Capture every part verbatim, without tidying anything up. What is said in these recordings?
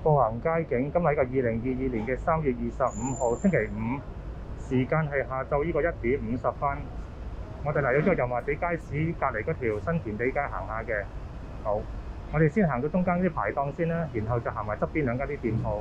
步行街景，今日係個二零二二年嘅三月二十五號星期五，時間係下晝呢個一點五十分。我哋嚟到咗油麻地街市隔離嗰條新填地街行下嘅。好，我哋先行到中間啲排檔先啦，然後就行埋側邊兩間啲店鋪。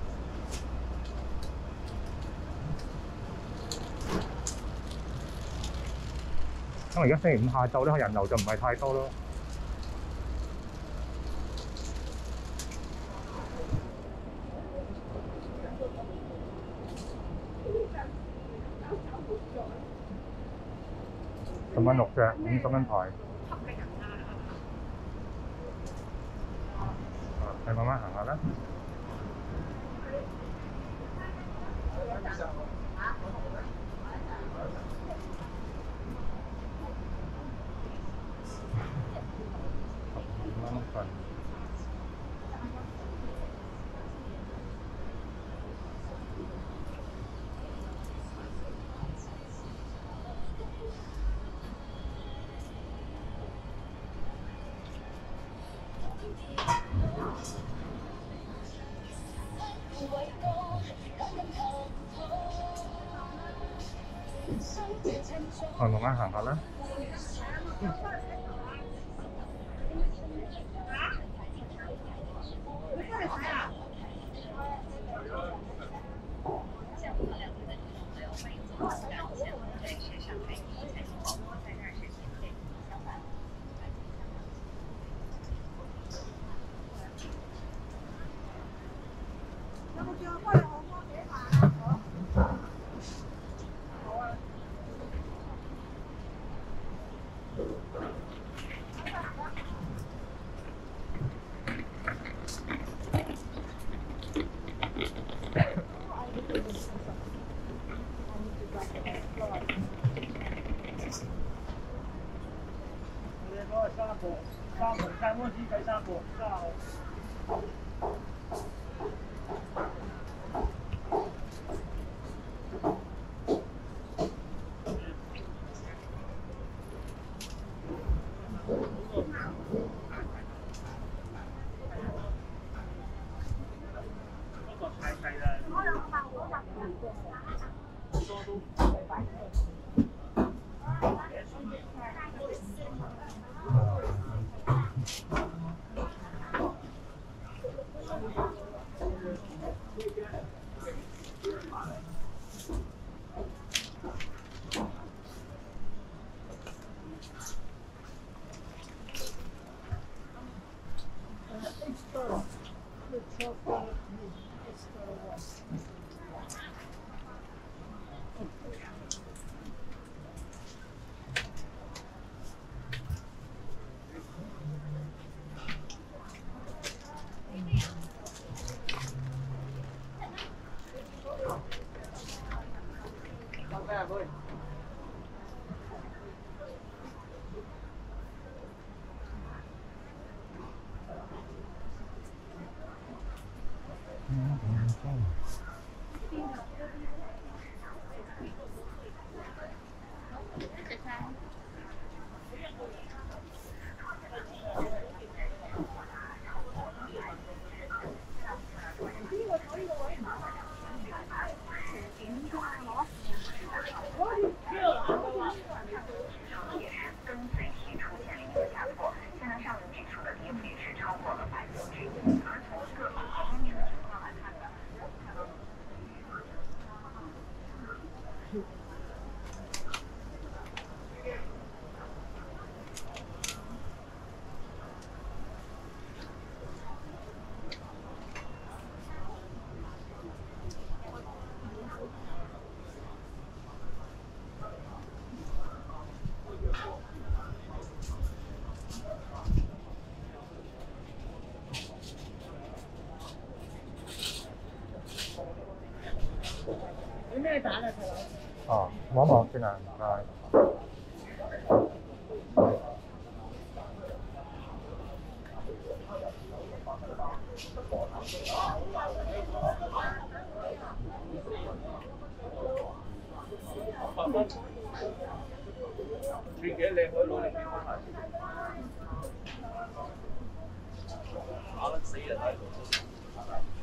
因為而家星期五下晝咧，人流就唔係太多咯。十蚊六隻，五十蚊台。你慢慢行下啦。十五蚊份。我慢慢行下啦。 三盆菜末雞計三盆， 有咩打啊？佢佬？ 哦，望一望先啊，唔該。 你幾靚可以攞嚟幾多錢？打得死人喺度。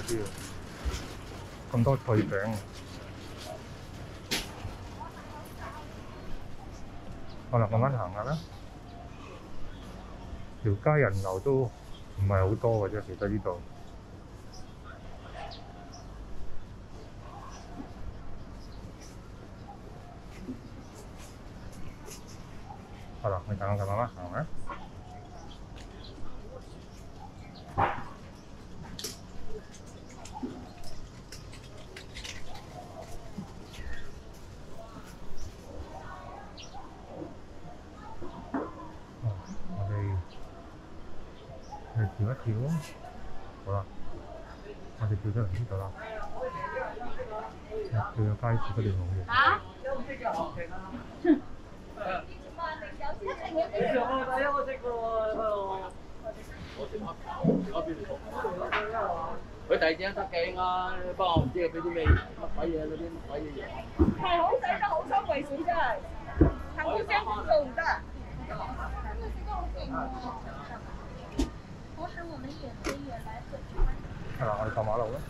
啲喎，咁多脆餅。好啦，慢慢行下啦。條街人流都唔係好多嘅啫，其實呢度。好啦，你等我慢慢行啊。我哋跳一跳啊！好啦，我哋跳咗嚟呢度啦。跳咗街市嗰條路嘅。 嚇？ 你上個第一個識嘅喎，我識乜？嗰邊佢第二張得鏡啊，不過我唔知佢俾啲咩乜鬼嘢嗰啲乜鬼嘢嘢。 係好使得好收貴錢真係，行到張公數唔得。我喊我們遠飛遠來回。 係啦，我哋過馬路啦。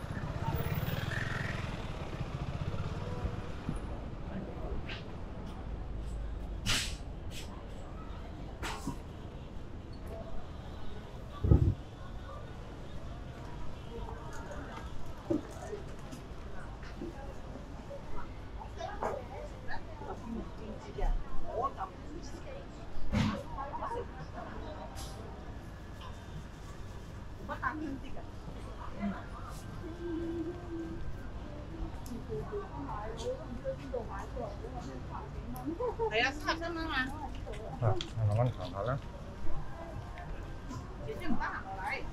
係啊，三十七蚊嘛。 啊，我慢慢行下啦。 姐姐唔得閒落嚟。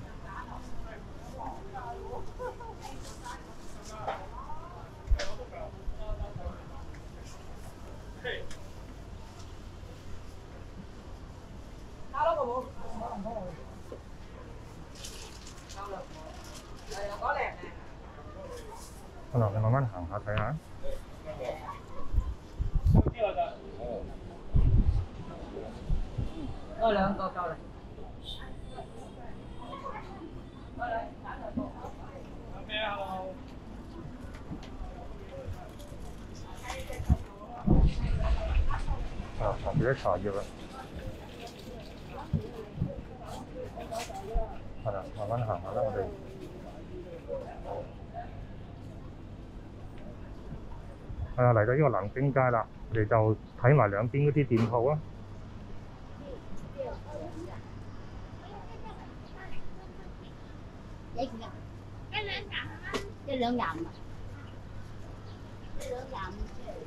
打咯，好冇？係啊，嗰靚好啦，你慢慢行下睇下。 嗰兩個夠啦。啊，旁邊啲茶葉啦。係啦，慢慢行下啦，我哋。係啊，嚟到呢個南京街啦，我哋就睇埋兩邊嗰啲店鋪啊。 幾錢㗎？一兩廿蚊。一兩廿五啊？一兩廿五。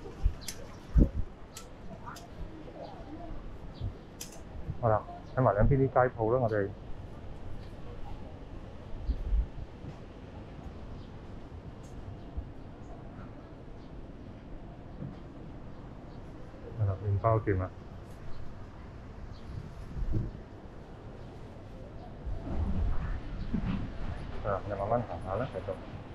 好啦，睇埋兩邊啲街鋪啦，我哋。係啦，麵包店啊。係啦，你慢慢行下啦，繼續。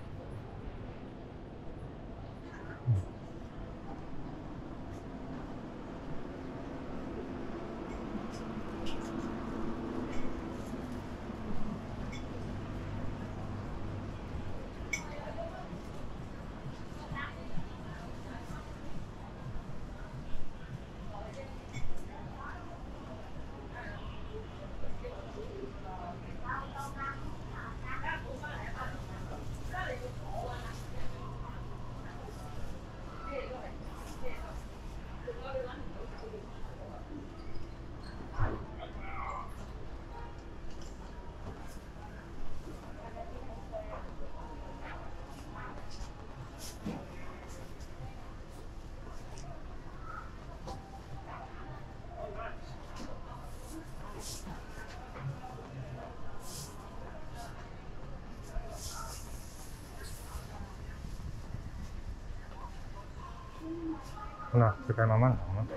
好啦，就繼續慢慢行啦。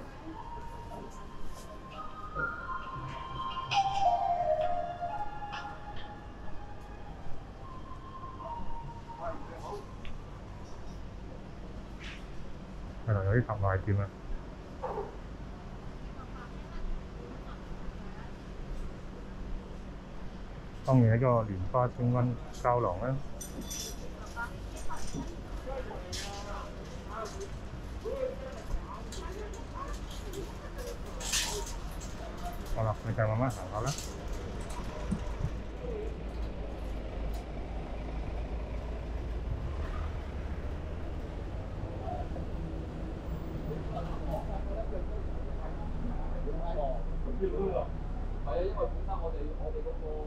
係啦，有啲特賣店啊。 當然係一個蓮花清瘟膠囊啦。好啦，你就慢慢行下啦。 係啊，因為本身我哋我哋嗰個。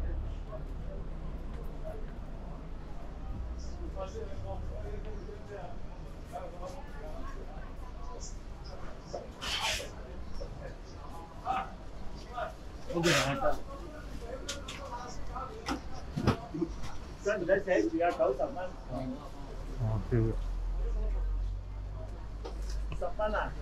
使唔使寫住啊？九十蚊。 哦，笑嘅。 十蚊啊？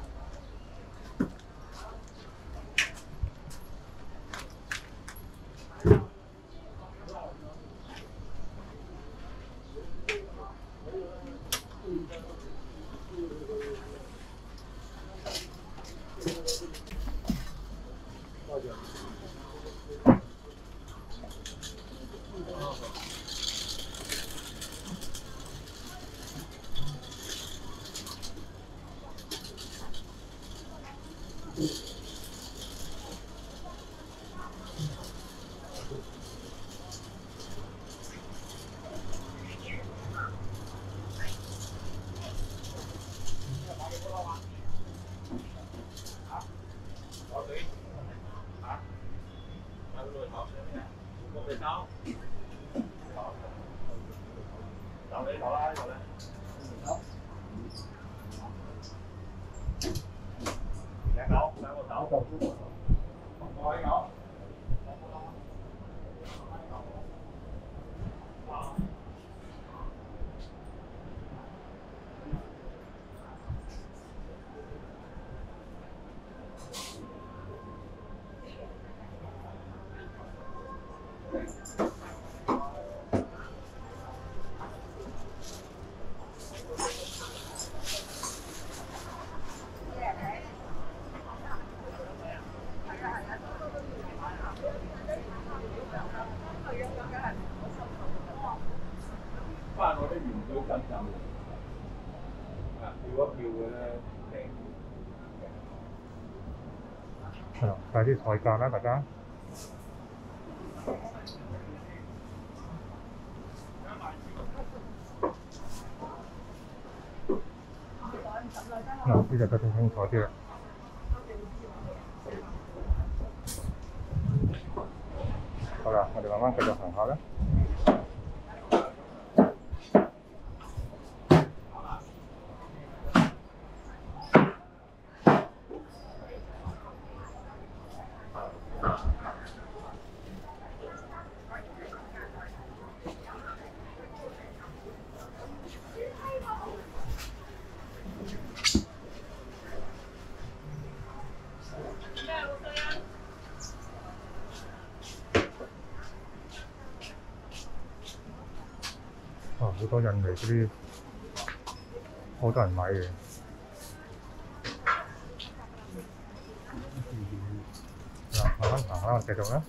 翻我啲原水緊就啊，跳一跳嘅咧， 係啦，快啲菜價啦，大家。嗱，呢就睇得清楚啲啦。好啦，我哋慢慢繼續行下啦。哇！好多印尼嗰啲，好多人買嘅。嗱，慢慢行啦，我繼續啦。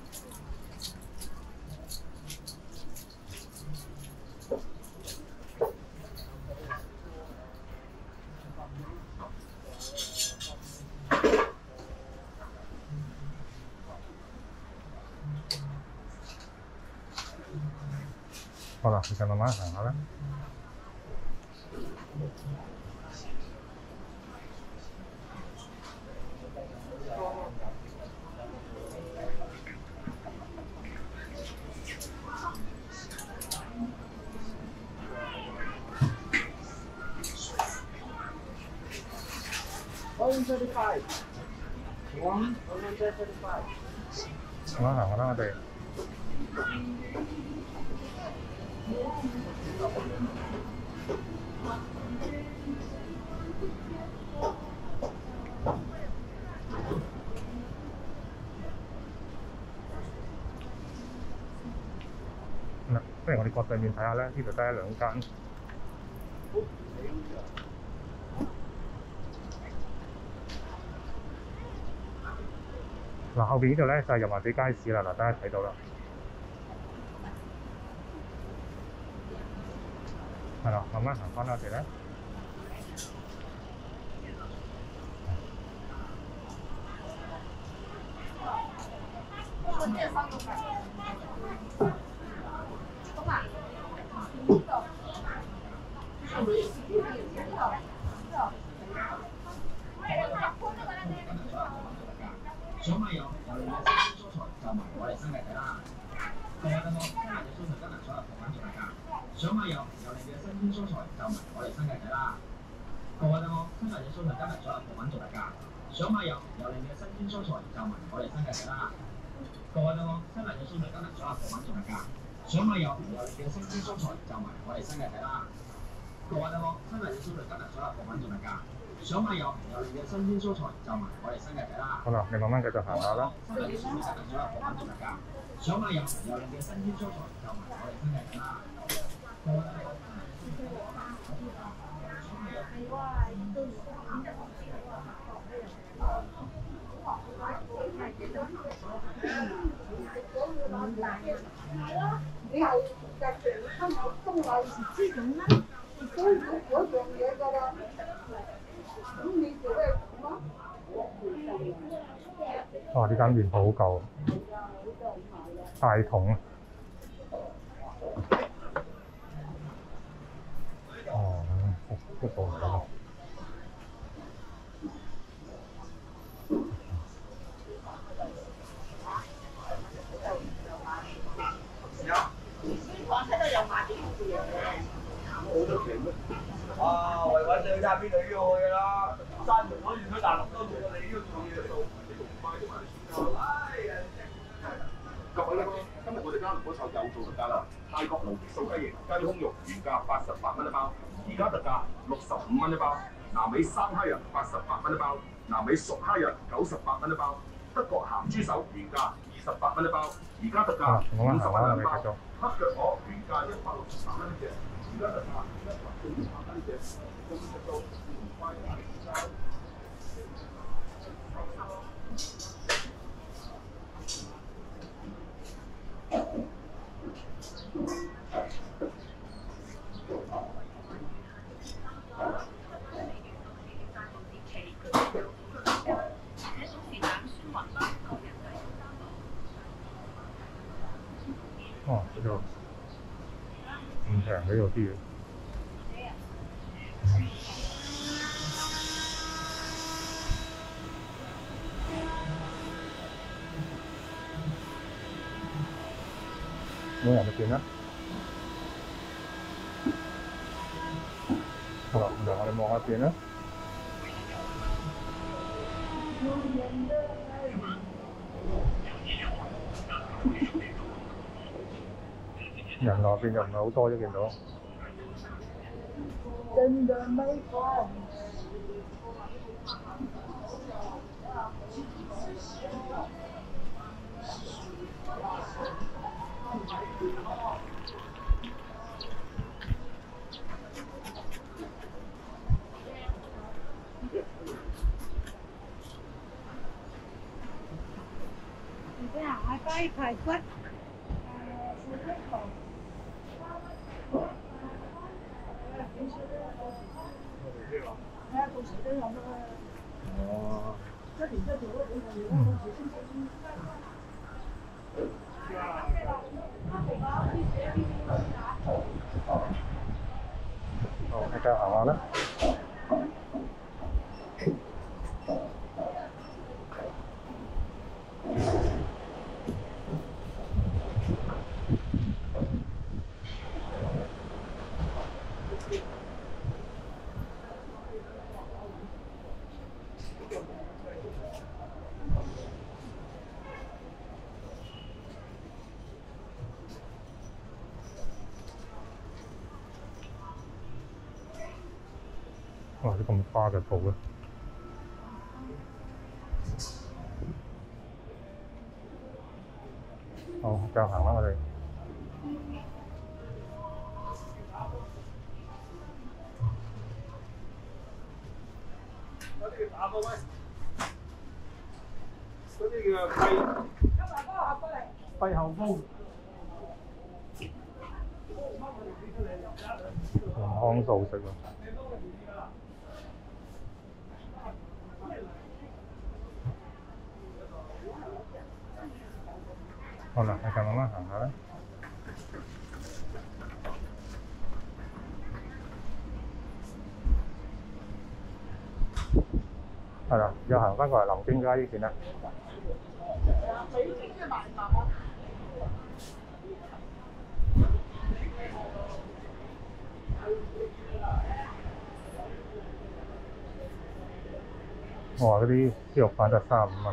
好啦，你就慢慢行下啦。 one thirty-five。one thirty-five。 慢慢行下啦，我哋。嗱，不如我哋過對面睇下咧，呢度得一兩間。嗱，後邊呢度咧就係油麻地街市啦，嗱，大家睇到啦。 係啦，慢慢行翻我哋咧。 小米有有你嘅新鮮蔬菜就埋我哋新嘅仔啦。各位等我，今日嘅蔬菜今日所有貨品做特價。小米有有你嘅新鮮蔬菜就埋我哋新嘅仔啦。各位等我，今日嘅蔬菜今日所有貨品做特價。小米有有你嘅新鮮蔬菜就埋我哋新嘅仔啦。各位等我，今日嘅蔬菜今日所有貨品做特價。小米有有你嘅新鮮蔬菜就埋我哋新嘅仔啦。各位等我，今日嘅蔬菜今日所有貨品做特價。小米有有你嘅新鮮蔬菜就埋我哋新嘅仔啦。 好啦，你慢慢繼續行下啦。 今日嘅蔬菜今日所有貨品做特價。小米有有你嘅新鮮蔬菜就埋我哋新嘅仔啦。各位等我。 你係日常生活中有時之種啦，都要嗰樣嘢㗎啦。咁你做咩咁啊？ 哇！呢間麵鋪好舊，大桶啊！哦，都做唔到。 啊，維穩你去睇下邊度要去㗎啦，山門可以去大陸都做，你都做嘢做，你仲唔快啲埋嚟各位咧，今日我哋家樂嗰手有做特價啦，泰國爐素雞翼、雞胸肉原價八十八蚊一包，而家特價六十五蚊一包；南美生蝦仁八十八蚊一包，南美熟蝦仁九十八蚊一包；德國鹹豬手原價二十八蚊一包，而家特價五十蚊兩包；黑腳鵝原價一百六十八蚊一隻，而家特價一百四十八蚊一隻，咁食到唔快大餐。 哦，呢度唔平呢度啲嘢。冇人喺邊啦。好啦，然後我哋望下邊啦。人內邊又唔係好多啫，見到。 真的沒法。 而家行下雞排骨，誒四隻頭。係啊，到時都有啦。 哦。 一年一條都俾我哋啦，到時先先。 好，我繼續行下啦。哇！啲咁花嘅鋪嘅。好，繼續行啦，我哋。 嗰啲打個威，嗰啲叫肺肺後風。 嗯康素食喎。好啦，你就慢慢行下啦。係啦，又行翻過嚟林邊街呢邊啦。哇！嗰啲豬肉飯就三十五蚊。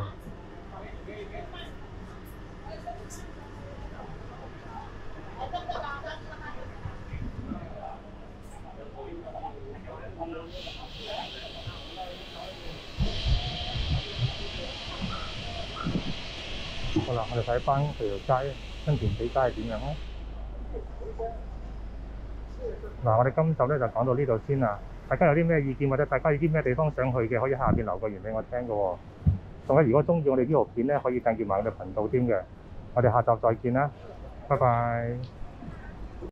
好啦，我哋睇翻條街新填地街係點樣咧？嗱，我哋今集咧就講到呢度先啦。大家有啲咩意見或者大家有啲咩地方想去嘅，可以下邊留個言俾我聽嘅喎。仲有，如果中意我哋呢條片咧，可以訂閱埋我哋頻道添嘅。我哋下集再見啦，拜拜。